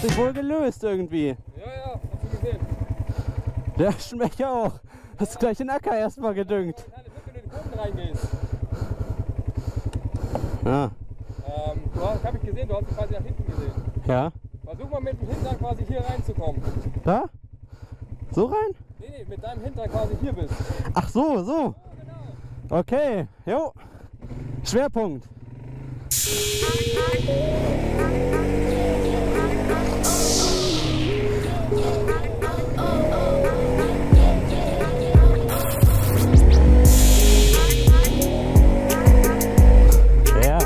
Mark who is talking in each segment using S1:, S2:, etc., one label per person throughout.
S1: sich wohl gelöst irgendwie.
S2: Ja, ja, hast du gesehen.
S1: Der schmeckt ja auch. Hast gleich den Acker erstmal gedüngt.
S2: Kleine Lücke, wenn du in den Boden reingehst.
S1: Ja.
S2: Hab ich gesehen, du hast ihn quasi nach hinten gesehen.
S1: Ja.
S2: Versuch mal mit dem Hintern quasi hier reinzukommen.
S1: Da? So rein?
S2: Nee, mit deinem Hintern quasi hier bist.
S1: Ach so, so.
S2: Ja, genau.
S1: Okay, jo. Schwerpunkt. Ja.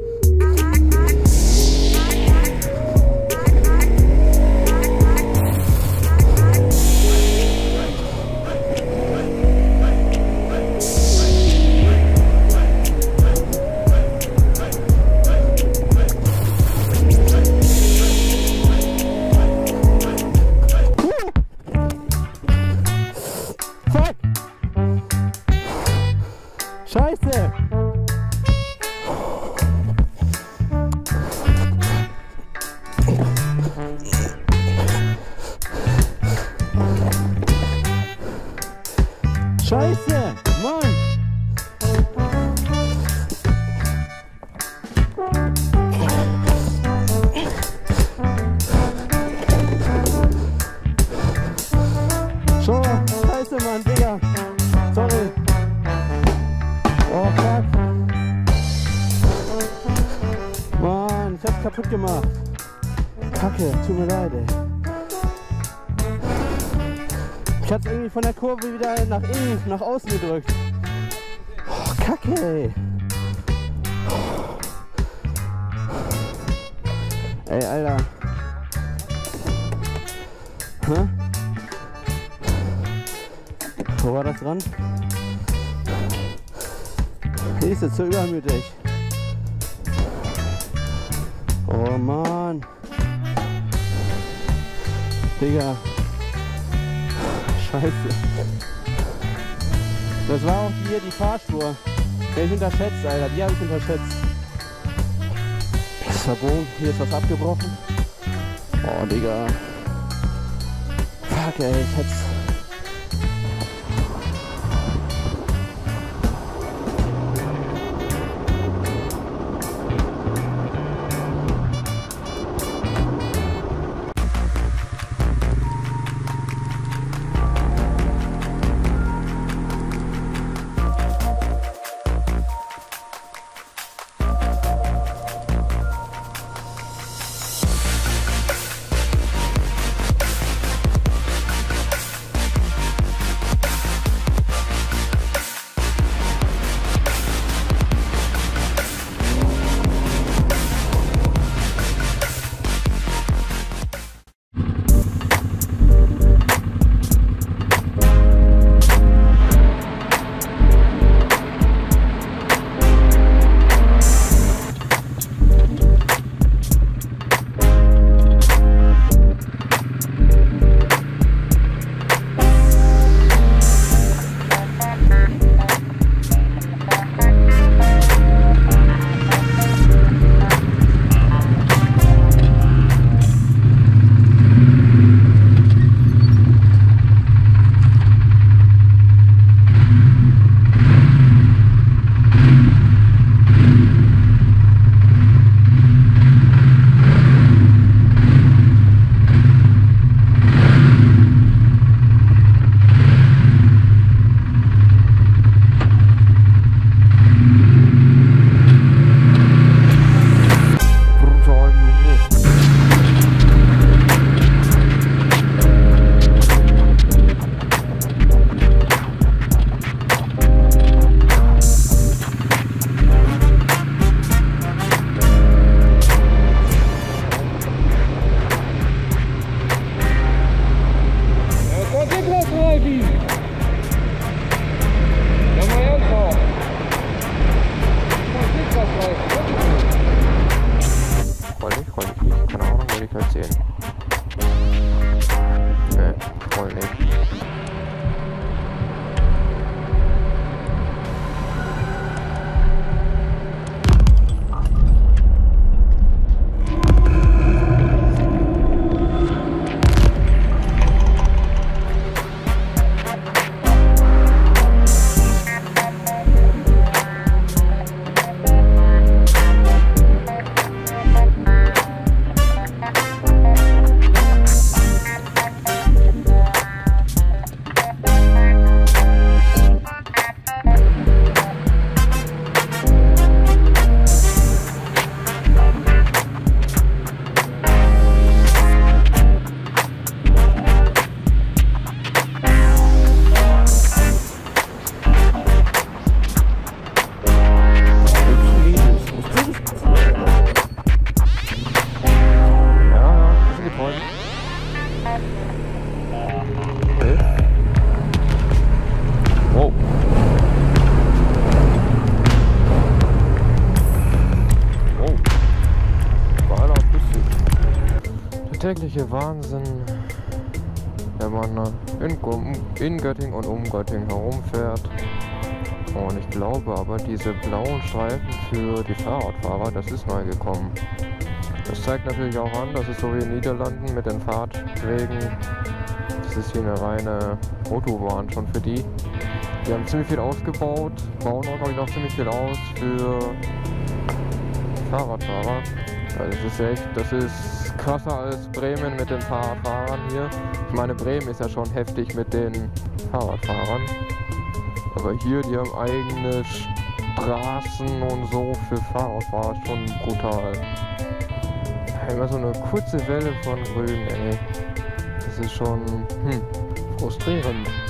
S1: Fuck! Scheiße! Scheiße! Mann! So, scheiße, Mann, Digga. Sorry. Oh, fuck. Mann, ich hab's kaputt gemacht. Kacke, tut mir leid, ey. Ich hab's irgendwie von der Kurve wieder nach innen, nach außen gedrückt. Oh, Kacke, ey. Ey, Alter. Hä? Wo war das dran? Die ist jetzt so übermütig. Oh Mann. Digga. Scheiße. Das war auch hier die Fahrspur. Die hab ich unterschätzt, Alter. Die habe ich unterschätzt. Das ist verbogen. Hier ist was abgebrochen. Oh, Digga. Fuck, ey. Ich hätt's...
S3: Okay. Wow. Oh. Geiler Akustik. Der tägliche Wahnsinn, wenn man in Göttingen und um Göttingen herumfährt. Und ich glaube aber, diese blauen Streifen für die Fahrradfahrer, das ist neu gekommen. Das zeigt natürlich auch an, dass es so wie in den Niederlanden mit den Fahrtwegen, das ist hier eine reine Autobahn schon für die. Die haben ziemlich viel ausgebaut, bauen auch glaube ich noch ziemlich viel aus für Fahrradfahrer. Also das ist echt, das ist krasser als Bremen mit den Fahrradfahrern hier. Ich meine, Bremen ist ja schon heftig mit den Fahrradfahrern. Aber hier, die haben eigene Straßen und so für Fahrradfahrer, schon brutal. Immer so eine kurze Welle von Grün, ey. Das ist schon frustrierend.